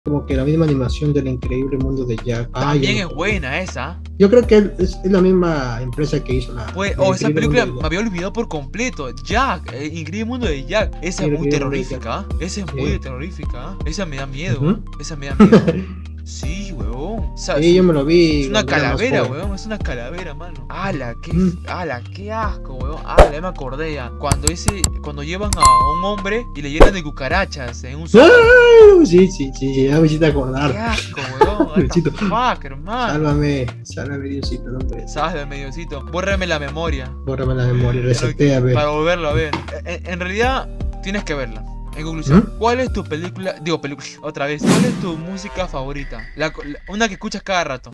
como que la misma animación del increíble mundo de Jack. Ah, ya También me es acordé. buena esa. Yo creo que es la misma empresa que hizo Pues, el esa increíble mundo película de me Jack. había olvidado por completo. Jack, el increíble mundo de Jack. Esa Sí, es el muy increíble mundo de Jack. terrorífica. Esa es muy Sí. terrorífica. Esa me da miedo, Ujú. esa me da miedo. Sí, huevón. O sea, Sí, yo me lo es vi una cuando era más calavera, joven. huevón. Es una calavera, mano. Ujú. Ala, qué asco, huevón. Ala, ya me acordé ya. Cuando llevan a un hombre y le llenan de cucarachas en un sótano. ¡Ah! Sí, sí, sí, ya me hiciste Qué acordar. asco, huevón. What the Diosito, fuck, hermano. sálvame, sálvame, Diosito, no puede ser. Sabes, mediocito. Bórrame la memoria. Bórrame la memoria, Ya no- resetéame. para volverlo a ver. En realidad, tienes que verla. En conclusión, ¿Mm? ¿cuál es tu película? Digo, película, otra vez. ¿Cuál es tu música favorita? Una que escuchas cada rato.